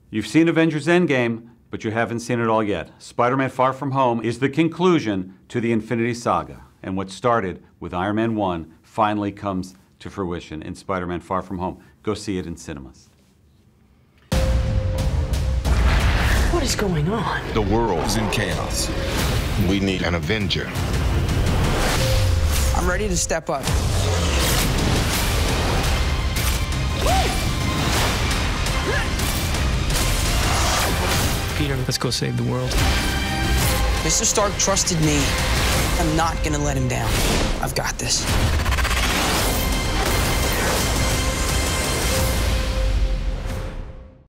You've seen Avengers Endgame, but you haven't seen it all yet. Spider-Man Far From Home is the conclusion to the Infinity Saga. And what started with Iron Man 1 finally comes to fruition in Spider-Man Far From Home. Go see it in cinemas. What is going on? The world is in chaos. We need an Avenger. I'm ready to step up. Peter, let's go save the world. Mr. Stark trusted me. I'm not gonna let him down. I've got this.